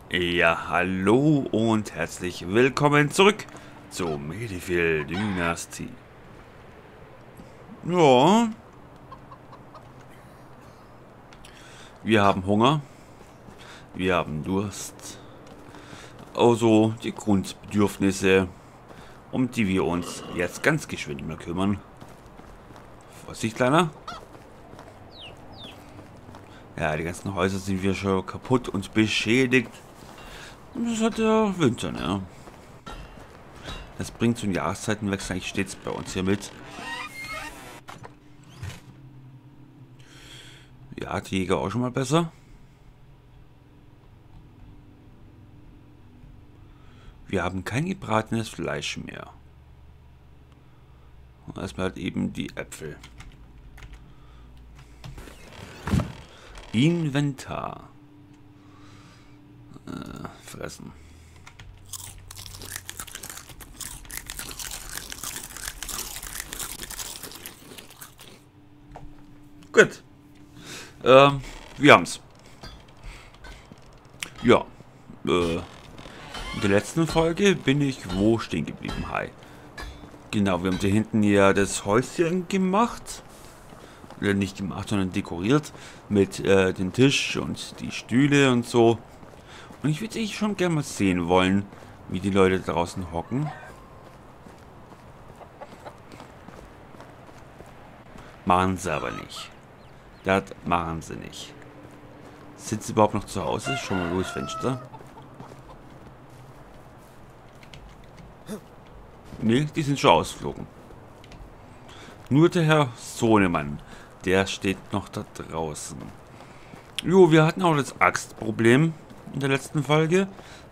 Ja, hallo und herzlich willkommen zurück zur Medieval-Dynastie. Ja, wir haben Hunger, wir haben Durst, also die Grundbedürfnisse, um die wir uns jetzt ganz geschwind mal kümmern. Vorsicht, Kleiner. Ja, die ganzen Häuser sind wir schon kaputt und beschädigt. Das hat der Winter, ne? Das bringt so einen Jahreszeitenwechsel eigentlich stets bei uns hier mit. Ja, hat die Jäger auch schon mal besser. Wir haben kein gebratenes Fleisch mehr. Und erstmal halt eben die Äpfel. Inventar. Fressen. Gut. Wir haben's. Ja. In der letzten Folge bin ich wo stehen geblieben? Hi. Genau, wir haben hier hinten ja das Häuschen gemacht. Oder nicht gemacht, sondern dekoriert. Mit dem Tisch und die Stühle und so. Und ich würde schon gerne mal sehen wollen, wie die Leute draußen hocken. Machen sie aber nicht. Das machen sie nicht. Sind sie überhaupt noch zu Hause? Schon mal durchs Fenster. Ne, die sind schon ausgeflogen. Nur der Herr Sohnemann, der steht noch da draußen. Jo, wir hatten auch das Axtproblem in der letzten Folge.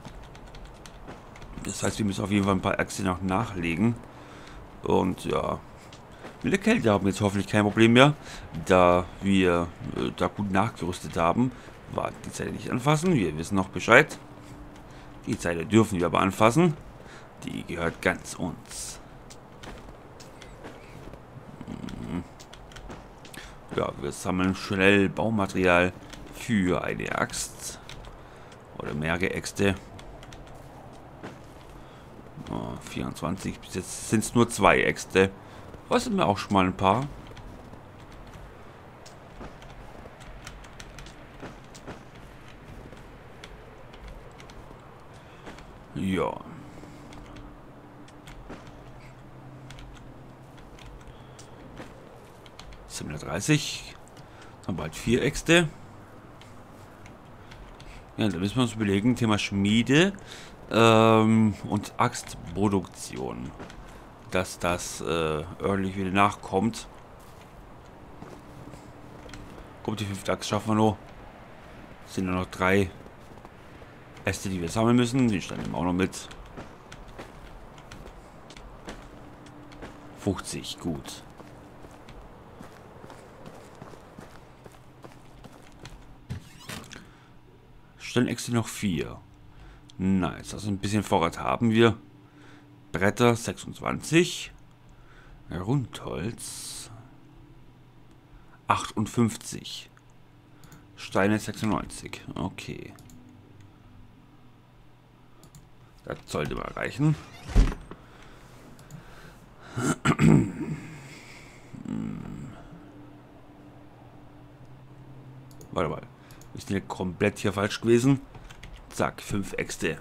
Das heißt, wir müssen auf jeden Fall ein paar Äxte noch nachlegen. Und ja, mit der Kälte haben wir jetzt hoffentlich kein Problem mehr, da wir da gut nachgerüstet haben. War die Zeile nicht anfassen, wir wissen noch Bescheid. Die Zeile dürfen wir aber anfassen. Die gehört ganz uns. Ja, wir sammeln schnell Baumaterial für eine Axt. Oder mehrere Äxte. Oh, 24, bis jetzt sind es nur 2 Äxte. Was sind mir auch schon mal ein paar. Ja. Sind 30. Haben bald 4 Äxte. Ja, da müssen wir uns überlegen, Thema Schmiede und Axtproduktion. Dass das örtlich wieder nachkommt. Kommt die 5. Axt, schaffen wir noch. Sind nur noch 3 Äste, die wir sammeln müssen. Die standen auch noch mit. 50, gut. Stellenäxte noch 4. Nice, also ein bisschen Vorrat haben wir. Bretter 26. Rundholz 58. Steine 96. Okay. Das sollte mal reichen. Warte mal. Wir sind ja komplett hier falsch gewesen. Zack, 5 Äxte.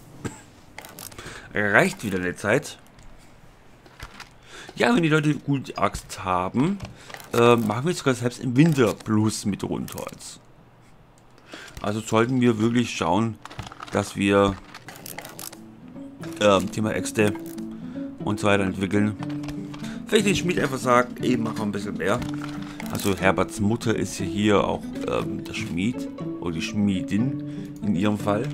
Reicht wieder eine Zeit. Ja, wenn die Leute gut Axt haben, machen wir sogar selbst im Winter Plus mit Rundholz. Also sollten wir wirklich schauen, dass wir Thema Äxte und so weiter entwickeln. Vielleicht den Schmied einfach sagt, ey, mach mal ein bisschen mehr. Also Herberts Mutter ist ja hier auch der Schmied oder die Schmiedin in ihrem Fall.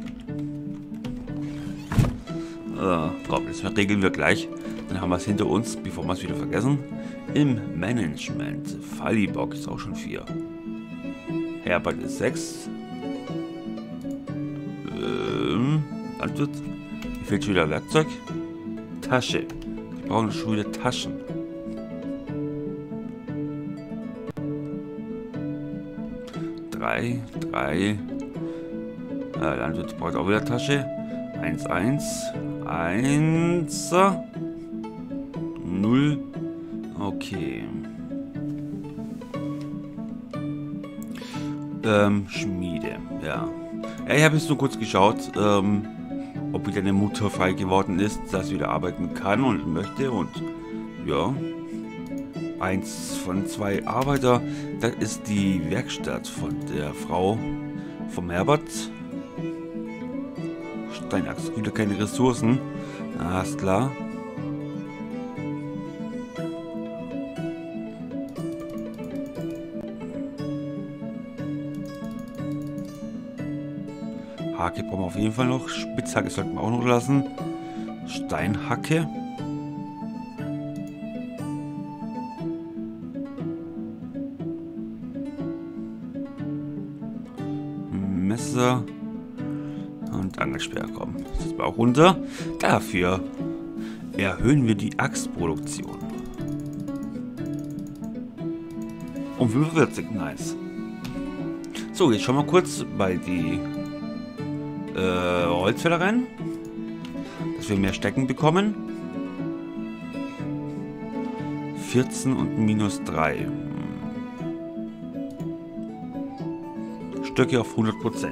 Komm, das regeln wir gleich. Dann haben wir es hinter uns, bevor wir es wieder vergessen. Im Management. Fallibock ist auch schon 4. Herbert ist 6. Landwirt. Mir fehlt schon wieder Werkzeug. Tasche. Wir brauchen schon wieder Taschen. Drei. Landwirt braucht auch wieder Tasche. 1, 1, 1, 0. Okay. Schmiede, ja. Ja, ich habe jetzt nur kurz geschaut, ob wieder eine Mutter frei geworden ist, dass sie wieder arbeiten kann und möchte. Und ja, 1 von 2 Arbeiter, das ist die Werkstatt von der Frau vom Herbert. Steinachs, wieder keine Ressourcen. Ah, ist klar. Hacke brauchen wir auf jeden Fall noch. Spitzhacke sollten wir auch noch lassen. Steinhacke. Messer. Und Angelsperr kommen. Das ist auch runter. Dafür erhöhen wir die Axtproduktion. Um 45, nice. So, jetzt schauen wir kurz bei die Holzfäller rein, dass wir mehr Stecken bekommen. 14 und -3. Stöcke auf 100%.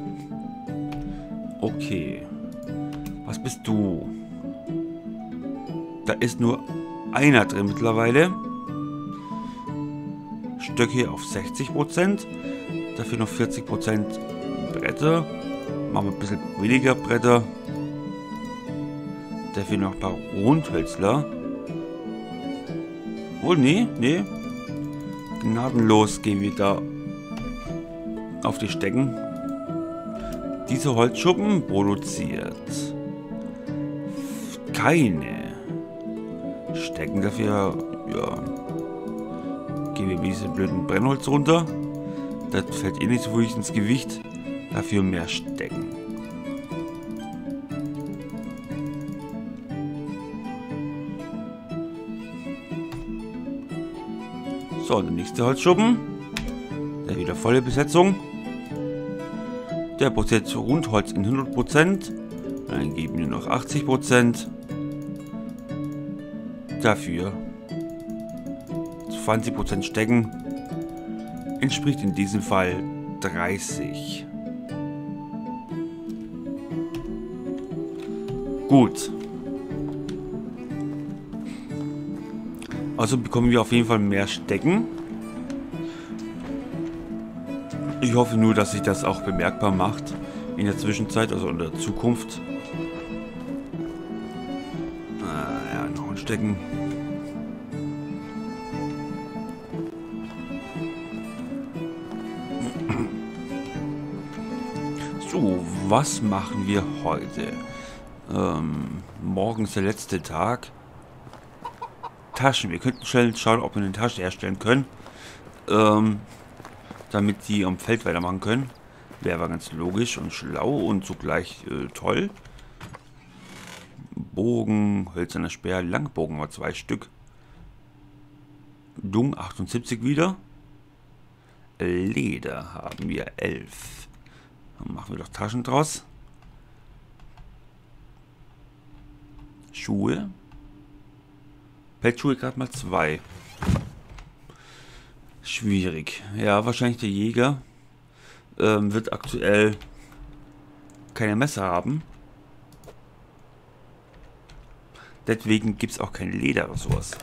Okay. Was bist du? Da ist nur einer drin mittlerweile. Stöcke auf 60%. Dafür noch 40% Bretter. Machen wir ein bisschen weniger Bretter. Dafür noch ein paar Rundhölzler. Oh, nee. Gnadenlos gehen wir da auf die Stecken. Diese Holzschuppen produziert keine Stecken. Dafür, ja, gehen wir mit diesem blöden Brennholz runter. Das fällt eh nicht so wirklich ins Gewicht. Dafür mehr Stecken. So, der nächste Holzschuppen. Der wieder volle Besetzung. Der produziert Rundholz in 100%. Dann geben wir noch 80%. Dafür 20% Stecken. Entspricht in diesem Fall 30. Gut. Also bekommen wir auf jeden Fall mehr Stecken. Ich hoffe nur, dass sich das auch bemerkbar macht in der Zwischenzeit, also in der Zukunft. Ja, noch ein Stecken. So, was machen wir heute? Morgen ist der letzte Tag. Taschen. Wir könnten schnell schauen, ob wir eine Tasche herstellen können. Damit die am Feld weitermachen können. Wäre aber ganz logisch und schlau und zugleich toll. Bogen, hölzerner Speer, Langbogen war 2 Stück. Dung 78 wieder. Leder haben wir 11. Dann machen wir doch Taschen draus. Schuhe. Pelzschuhe gerade mal 2. Schwierig. Ja, wahrscheinlich der Jäger wird aktuell keine Messer haben. Deswegen gibt es auch kein Leder oder sowas.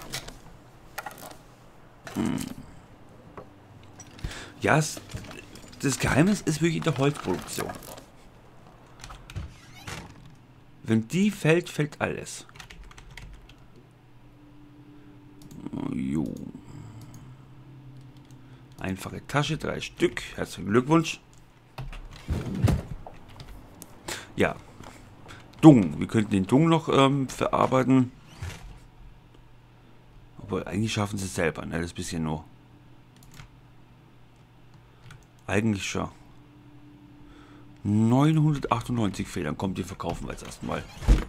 Ja, das Geheimnis ist wirklich in der Holzproduktion. Wenn die fällt, fällt alles. Jo. Einfache Tasche, 3 Stück. Herzlichen Glückwunsch. Ja. Dung. Wir könnten den Dung noch verarbeiten. Obwohl, eigentlich schaffen sie es selber. Ne? Das ist ein bisschen nur. Eigentlich schon. 998 Federn. Kommt, die verkaufen wir jetzt erstmal.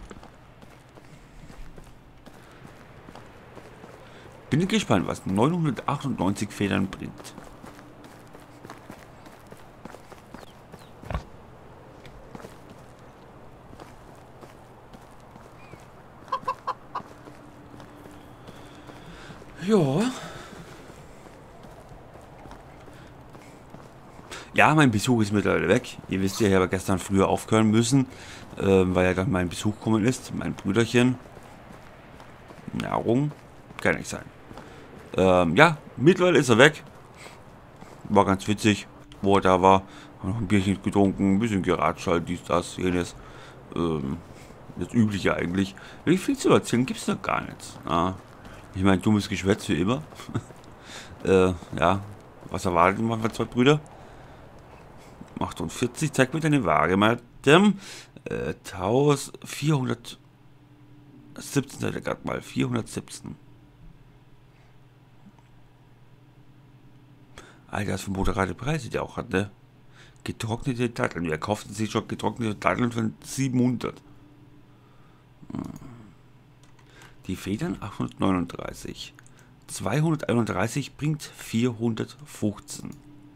Bin gespannt, was 998 Federn bringt. Ja. Ja, mein Besuch ist mittlerweile weg. Ihr wisst ja, ich habe gestern früher aufhören müssen, weil ja dann mein Besuch gekommen ist. Mein Brüderchen. Nahrung. Kann nicht sein. Ja, mittlerweile ist er weg. War ganz witzig, wo er da war. Hab noch ein Bierchen getrunken, ein bisschen geratscht, halt, dies, das, jenes. Das Übliche eigentlich. Wie viel zu erzählen gibt es noch gar nicht. Ah, ich meine, dummes Geschwätz wie immer. Ja, was erwartet man von zwei Brüder? 48, zeig mir deine Waage, Madame. 1417, seid ihr gerade mal. 417. Alter, das für moderate Preise, die auch hat, ne? Getrocknete Datteln. Wer kauft sich schon getrocknete Datteln für 700? Die Federn 839. 231 bringt 415.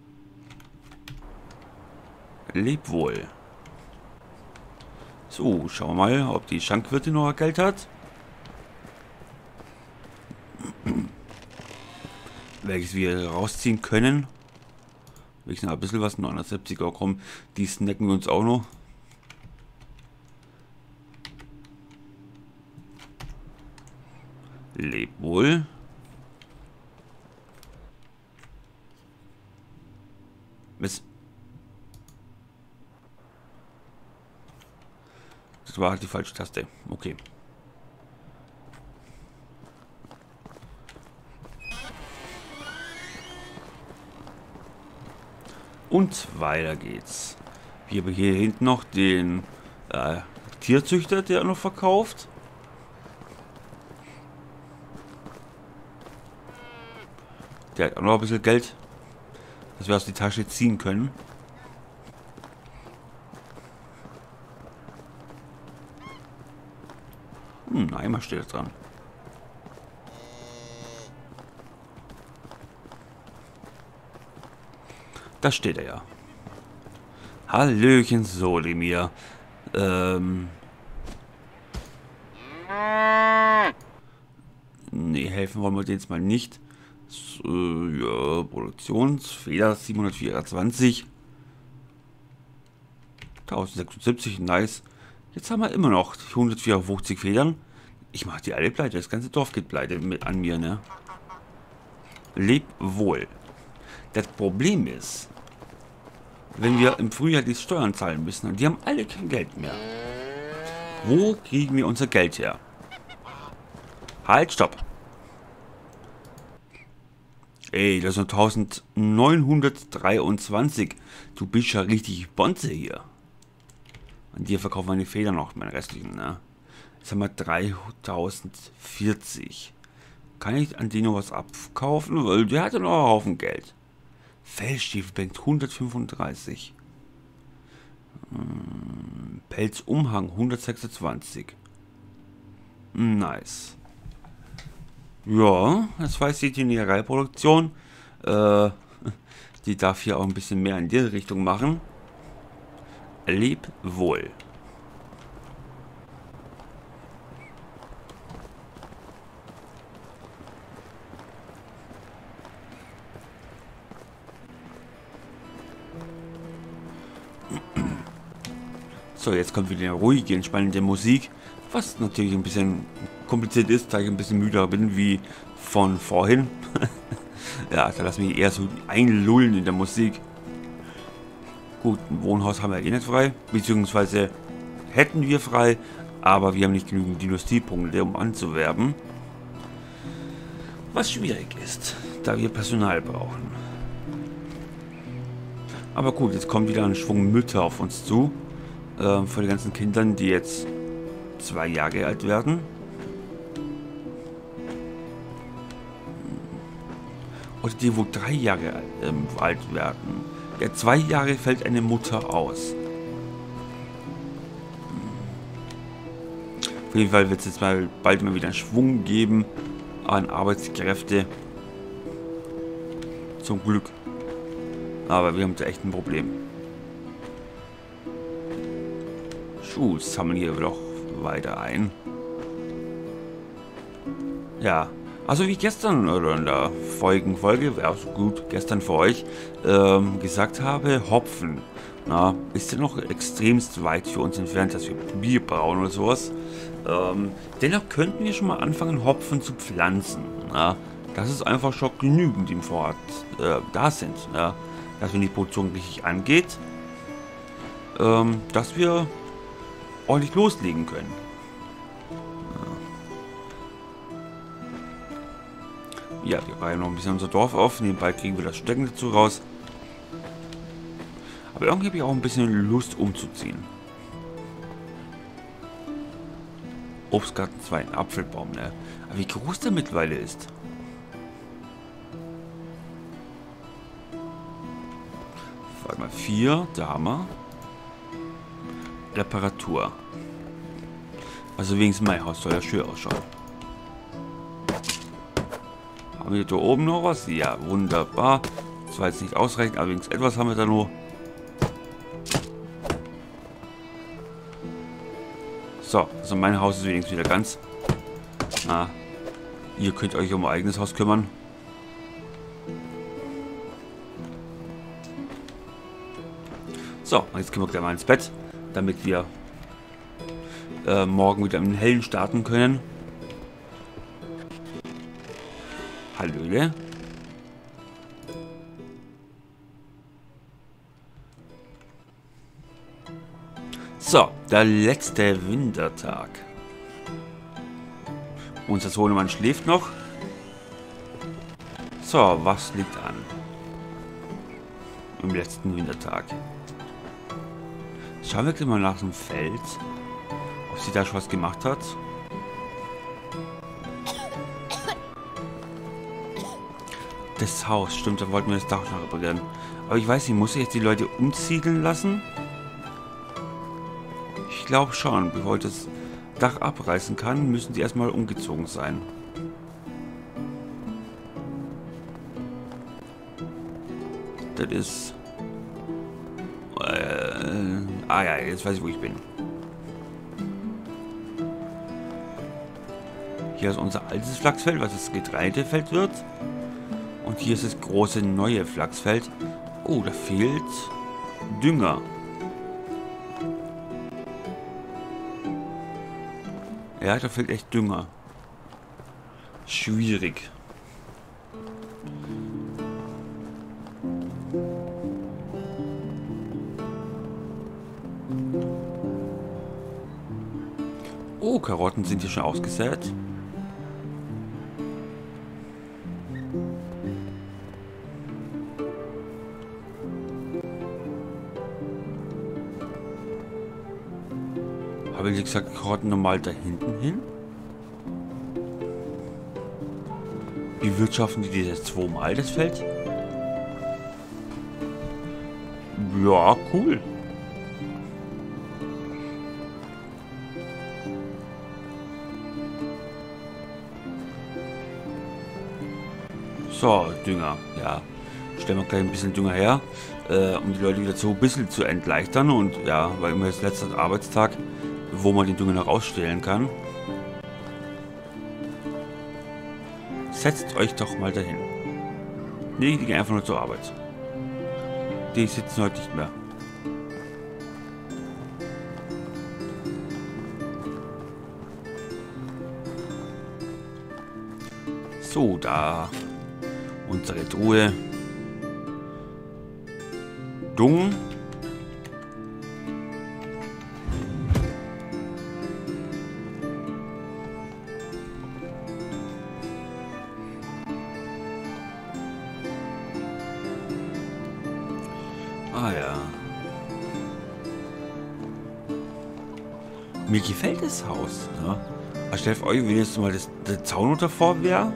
Leb wohl. So, schauen wir mal, ob die Schankwirtin noch Geld hat. Welches wir rausziehen können. Wenigstens ein bisschen was. 970er, komm, die snacken wir uns auch noch. Leb wohl. Mist. Das war halt die falsche Taste. Okay. Und weiter geht's. Wir haben hier hinten noch den Tierzüchter, der noch verkauft. Der hat auch noch ein bisschen Geld, dass wir aus die Tasche ziehen können. Einmal steht dran. Da steht er ja. Hallöchen, Solimir. Nee, helfen wollen wir dir jetzt mal nicht. So, ja, Produktionsfehler 724. 1076, nice. Jetzt haben wir immer noch 154 Federn. Ich mache die alle pleite. Das ganze Dorf geht pleite mit an mir, ne? Leb wohl. Das Problem ist, wenn wir im Frühjahr die Steuern zahlen müssen und die haben alle kein Geld mehr. Wo kriegen wir unser Geld her? Halt, stopp. Ey, das sind 1923. Du bist ja richtig Bonze hier. Und dir verkaufen wir die Federn noch, meine restlichen, ne? Jetzt haben wir 3040. Kann ich an den noch was abkaufen? Weil der hat ja noch einen Haufen Geld. Fellstiefelband 135. Pelzumhang 126. Nice. Ja, das weiß die Tiernereiproduktion. Die darf hier auch ein bisschen mehr in diese Richtung machen. Leb wohl. So, jetzt kommt wieder eine ruhige, entspannende Musik, was natürlich ein bisschen kompliziert ist, da ich ein bisschen müder bin wie von vorhin. Ja, da lassen wir eher so einlullen in der Musik. Gut, ein Wohnhaus haben wir eh nicht frei, beziehungsweise hätten wir frei, aber wir haben nicht genügend Dynastiepunkte, um anzuwerben. Was schwierig ist, da wir Personal brauchen. Aber gut, jetzt kommt wieder ein Schwung Mütter auf uns zu. Von den ganzen Kindern, die jetzt 2 Jahre alt werden. Oder die, wo 3 Jahre alt werden. Ja, 2 Jahre fällt eine Mutter aus. Auf jeden Fall wird es jetzt bald mal wieder einen Schwung geben an Arbeitskräfte. Zum Glück. Aber wir haben da echt ein Problem. Sammeln hier doch weiter ein. Ja, Also wie gestern oder in der vorigen Folge, ja so gut, gestern für euch, gesagt habe, Hopfen. Na, ist ja noch extremst weit für uns entfernt, dass wir Bier brauen oder sowas. Dennoch könnten wir schon mal anfangen, Hopfen zu pflanzen. Na, dass es einfach schon genügend im Vorrat da sind. Na, dass wenn die Produktion richtig angeht, dass wir ordentlich loslegen können. Ja, wir reihen noch ein bisschen unser Dorf auf. Nebenbei kriegen wir das Stecken dazu raus. Aber irgendwie habe ich auch ein bisschen Lust umzuziehen. Obstgarten 2, ein Apfelbaum, ne? Aber wie groß der mittlerweile ist. Warte mal, 4, da haben wir. Reparatur. Also wenigstens mein Haus soll ja schön ausschauen. Haben wir da oben noch was? Ja, wunderbar. Das war jetzt nicht ausreichend, aber wenigstens etwas haben wir da nur. So, also mein Haus ist wenigstens wieder ganz. Na, ihr könnt euch um euer eigenes Haus kümmern. So, und jetzt können wir gleich mal ins Bett, damit wir morgen wieder im Hellen starten können. Hallöle. So, der letzte Wintertag. Unser Sohnemann schläft noch. So, was liegt an? Im letzten Wintertag. Schauen wir gleich mal nach dem Feld, ob sie da schon was gemacht hat. Das Haus, stimmt, da wollten wir das Dach noch reparieren. Aber ich weiß nicht, muss ich jetzt die Leute umsiedeln lassen? Ich glaube schon, bevor ich das Dach abreißen kann, müssen die erstmal umgezogen sein. Das ist... ja, jetzt weiß ich, wo ich bin. Hier ist unser altes Flachsfeld, was das Getreidefeld wird. Und hier ist das große neue Flachsfeld. Oh, da fehlt Dünger. Ja, da fehlt echt Dünger. Schwierig. Oh, Karotten sind hier schon ausgesät. Habe ich gesagt, Karotten normal da hinten hin? Bewirtschaften die das zweimal, das Feld? Ja, cool. So, Dünger, ja. Stellen wir gleich ein bisschen Dünger her, um die Leute wieder so ein bisschen zu entleichtern. Und ja, weil immer jetzt letzter Arbeitstag, wo man den Dünger noch ausstellen kann. Setzt euch doch mal dahin. Nee, die gehen einfach nur zur Arbeit. Die sitzen heute nicht mehr. So, da unsere Truhe. Dung. Ah ja. Mir gefällt das Haus. Ne? Aber stellt euch, wenn jetzt mal der Zaun davor wäre.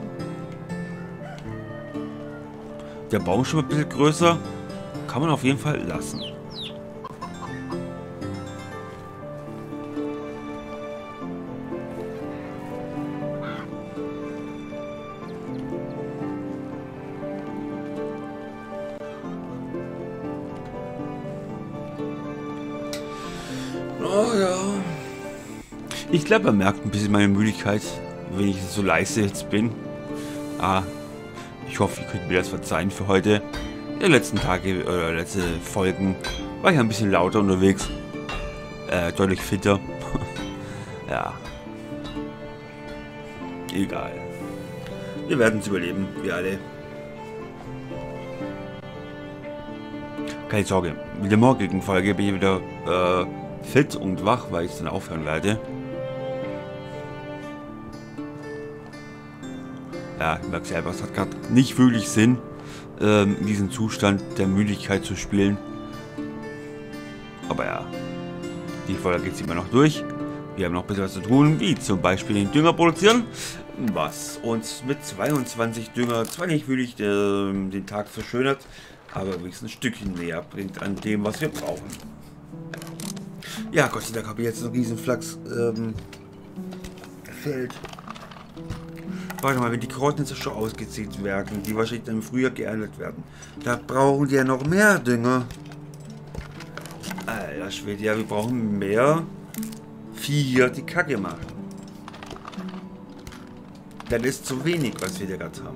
Der Baum schon ein bisschen größer. Kann man auf jeden Fall lassen. Oh ja. Ich glaube, man merkt ein bisschen meine Müdigkeit, wenn ich so leise jetzt bin. Ich hoffe, ihr könnt mir das verzeihen für heute. In den letzten Tage oder letzte Folgen war ich ein bisschen lauter unterwegs. Deutlich fitter. Ja. Egal. Wir werden es überleben, wir alle. Keine Sorge, mit der morgigen Folge bin ich wieder fit und wach, weil ich dann aufhören werde. Ja, ich merke selber, es hat gerade nicht wirklich Sinn, in diesem Zustand der Müdigkeit zu spielen. Aber ja, die Folge geht immer noch durch. Wir haben noch ein bisschen was zu tun, wie zum Beispiel den Dünger produzieren, was uns mit 22 Dünger zwar nicht wirklich den Tag verschönert, aber wenigstens ein Stückchen näher bringt an dem, was wir brauchen. Ja, Gott sei Dank habe ich jetzt einen riesen Flachs Feld. Warte mal, wenn die Karotten jetzt schon ausgezählt werden, die wahrscheinlich dann im Frühjahr geerntet werden, da brauchen die ja noch mehr Dünger. Alter Schwede, ja, wir brauchen mehr Vieh hier die Kacke machen. Das ist zu wenig, was wir da gerade haben.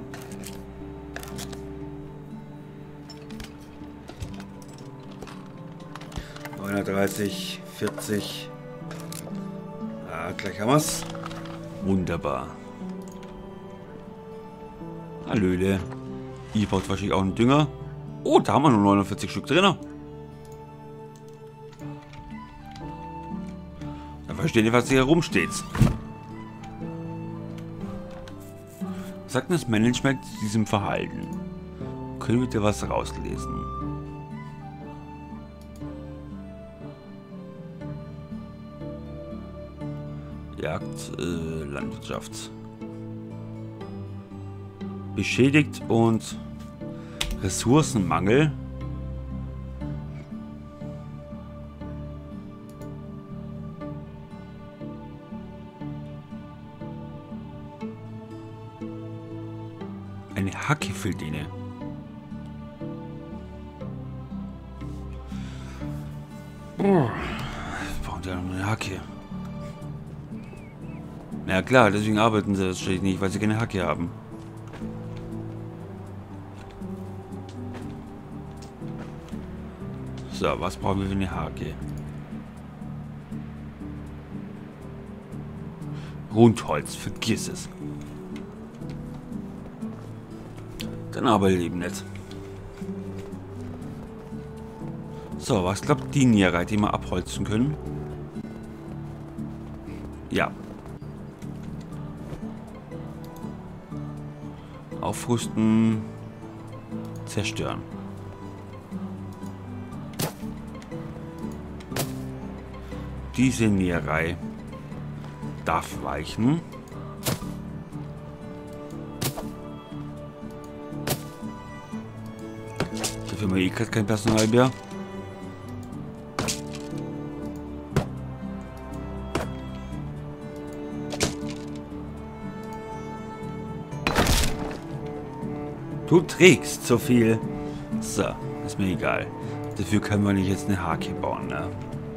...39, 40... Ah, gleich haben wir's. Wunderbar. Hallöle. Ihr braucht wahrscheinlich auch einen Dünger. Oh, da haben wir nur 49 Stück drin. Da versteht ihr, was hier rumsteht. Was sagt denn das Management zu diesem Verhalten? Können wir da was rauslesen? Jagd, Landwirtschaft. Beschädigt und Ressourcenmangel. Eine Hacke fehlt ihnen. Oh, brauchen die ja noch eine Hacke. Na ja, klar, deswegen arbeiten sie das steht nicht, weil sie keine Hacke haben. So, was brauchen wir für eine Hake? Rundholz, vergiss es. Dann aber eben nicht. So, was glaubt die Nierei, die wir abholzen können? Ja. Aufrüsten. Zerstören. Diese Nierei darf weichen. Dafür haben wir eh gerade kein Personal mehr. Du trägst so viel. So, ist mir egal. Dafür können wir nicht jetzt eine Hake bauen, ne?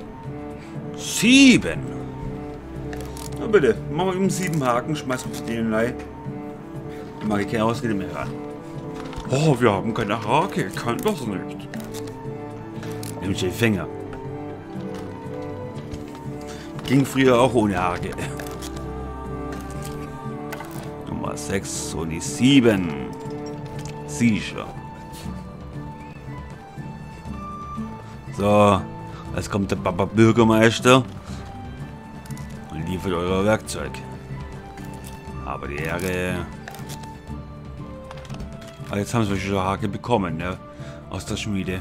7. Na bitte, machen wir eben 7 Haken, schmeißen wir den rein. Dann mache ich keine Ausrede mehr ran. Oh, wir haben keine Hake, kann das nicht. Nimm den Finger. Ging früher auch ohne Hake. Nummer 6 und die 7. Sicher. So. Jetzt kommt der Papa Bürgermeister und liefert euer Werkzeug. Aber die Ehre. Aber jetzt haben sie schon Hake bekommen, ne? Aus der Schmiede.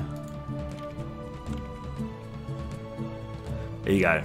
Egal.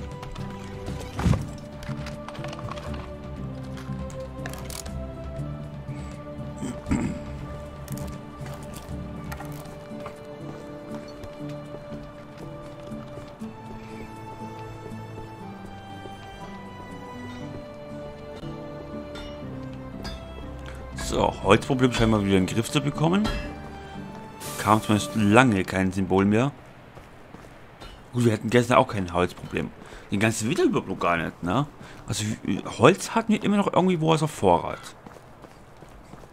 So, Holzproblem scheinbar wieder in den Griff zu bekommen. Kam zumindest lange kein Symbol mehr. Gut, wir hatten gestern auch kein Holzproblem. Den ganzen Winter überhaupt gar nicht, ne? Also Holz hatten wir immer noch irgendwie wo aus auf Vorrat.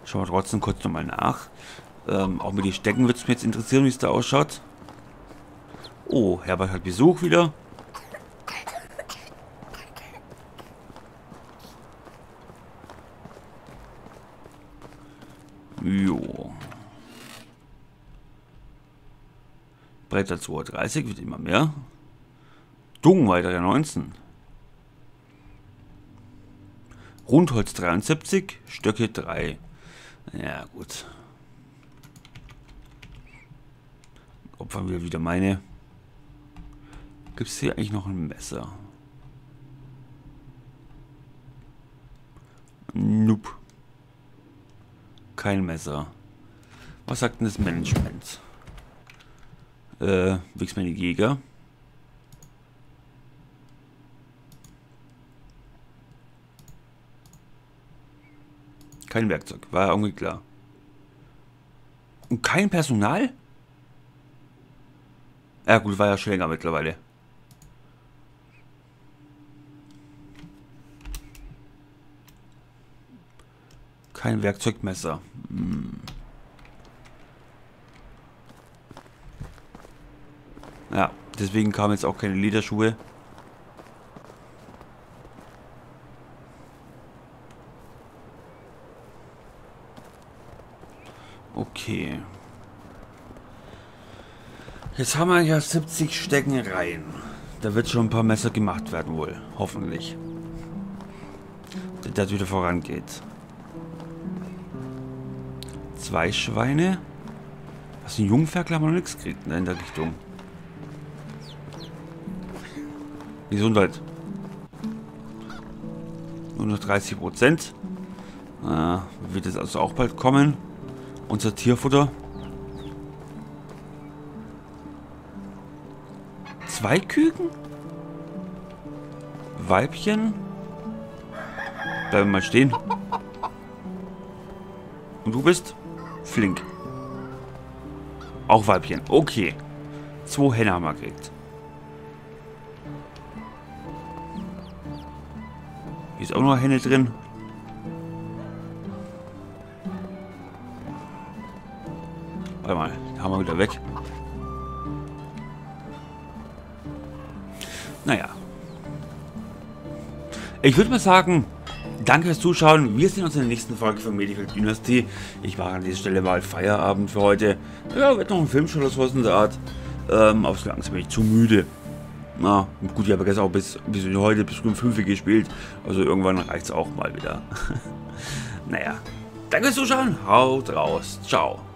Schauen wir trotzdem kurz nochmal nach. Auch mit den Stecken würde es mich jetzt interessieren, wie es da ausschaut. Oh, Herbert hat Besuch wieder. Jo. Bretter 32 wird immer mehr. Dung weitere 19. Rundholz 73, Stöcke 3. Ja, gut. Opfern wir wieder meine. Gibt es hier eigentlich noch ein Messer? Nope. Kein Messer. Was sagt denn das Management? Wix meine Jäger. Kein Werkzeug, war ja irgendwie klar. Und kein Personal? Ja gut, war ja schon länger mittlerweile. Kein Werkzeugmesser. Ja, deswegen kamen jetzt auch keine Lederschuhe. Okay. Jetzt haben wir ja 70 Stecken rein. Da wird schon ein paar Messer gemacht werden wohl. Hoffentlich. Dass das wieder vorangeht. 2 Schweine. Was, ein Jungferkel haben wir noch nichts gekriegt, ne, in der Richtung. Gesundheit. Nur noch 30%. Wird es also auch bald kommen. Unser Tierfutter. 2 Küken? Weibchen? Bleiben mal stehen. Und du bist? Flink. Auch Weibchen. Okay. 2 Henne haben wir gekriegt. Hier ist auch noch eine Henne drin. Warte mal, da haben wir wieder weg. Naja. Ich würde mal sagen, danke fürs Zuschauen. Wir sehen uns in der nächsten Folge von Medical Dynasty. Ich mache an dieser Stelle mal Feierabend für heute. Ja, wird noch ein Film schon oder sowas in der Art. Aber so langsam bin ich zu müde. Na, gut, ich habe gestern auch bis heute bis um 5 Uhr gespielt. Also irgendwann reicht es auch mal wieder. Naja. Danke fürs Zuschauen. Haut raus. Ciao.